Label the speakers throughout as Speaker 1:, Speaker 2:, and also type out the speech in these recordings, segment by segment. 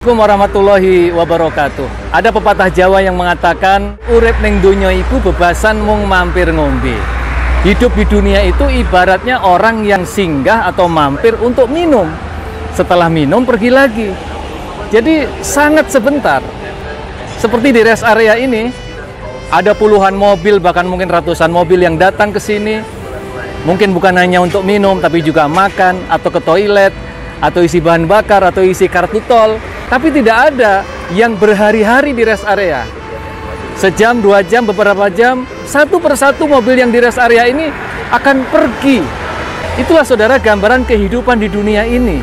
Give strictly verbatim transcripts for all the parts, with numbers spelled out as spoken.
Speaker 1: Assalamualaikum warahmatullahi wabarakatuh. Ada pepatah Jawa yang mengatakan urip ning donya iku bebasan mung mampir ngombe. Hidup di dunia itu ibaratnya orang yang singgah atau mampir untuk minum. Setelah minum pergi lagi. Jadi sangat sebentar. Seperti di rest area ini ada puluhan mobil, bahkan mungkin ratusan mobil yang datang ke sini. Mungkin bukan hanya untuk minum, tapi juga makan atau ke toilet, atau isi bahan bakar, atau isi kartu tol. Tapi tidak ada yang berhari-hari di rest area. Sejam, dua jam, beberapa jam, satu persatu mobil yang di rest area ini akan pergi. Itulah saudara gambaran kehidupan di dunia ini.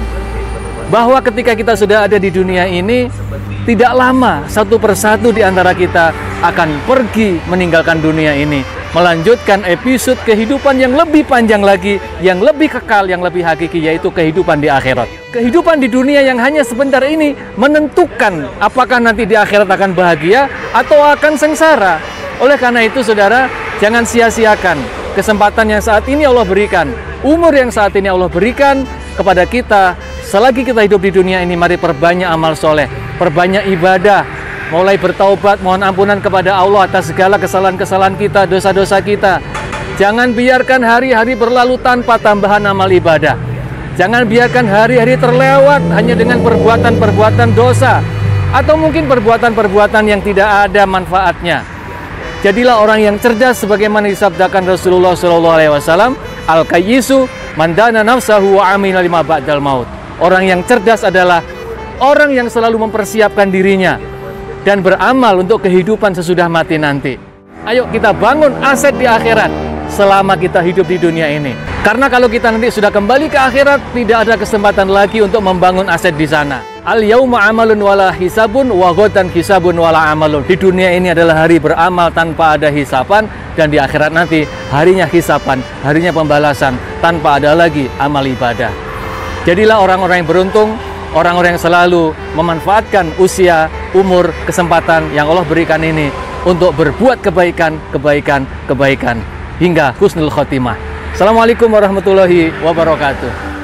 Speaker 1: Bahwa ketika kita sudah ada di dunia ini, tidak lama satu persatu di antara kita akan pergi meninggalkan dunia ini, melanjutkan episode kehidupan yang lebih panjang lagi, yang lebih kekal, yang lebih hakiki, yaitu kehidupan di akhirat. Kehidupan di dunia yang hanya sebentar ini menentukan apakah nanti di akhirat akan bahagia atau akan sengsara. Oleh karena itu saudara, jangan sia-siakan kesempatan yang saat ini Allah berikan, umur yang saat ini Allah berikan kepada kita. Selagi kita hidup di dunia ini, mari perbanyak amal soleh, perbanyak ibadah, mulai bertaubat, mohon ampunan kepada Allah atas segala kesalahan-kesalahan kita, dosa-dosa kita. Jangan biarkan hari-hari berlalu tanpa tambahan amal ibadah. Jangan biarkan hari-hari terlewat hanya dengan perbuatan-perbuatan dosa, atau mungkin perbuatan-perbuatan yang tidak ada manfaatnya. Jadilah orang yang cerdas sebagaimana disabdakan Rasulullah shallallahu alaihi wasallam, al-kayyisu man dana nafsahu wa amila lima ba'dal maut. Orang yang cerdas adalah orang yang selalu mempersiapkan dirinya dan beramal untuk kehidupan sesudah mati nanti. Ayo kita bangun aset di akhirat selama kita hidup di dunia ini. Karena kalau kita nanti sudah kembali ke akhirat, tidak ada kesempatan lagi untuk membangun aset di sana. Al-yauma amalun wala hisabun wa ghadan hisabun wala amalun. Di dunia ini adalah hari beramal tanpa ada hisapan, dan di akhirat nanti harinya hisapan, harinya pembalasan tanpa ada lagi amal ibadah. Jadilah orang-orang yang beruntung, orang-orang yang selalu memanfaatkan usia, umur, kesempatan yang Allah berikan ini untuk berbuat kebaikan, kebaikan, kebaikan hingga husnul khotimah. Assalamualaikum warahmatullahi wabarakatuh.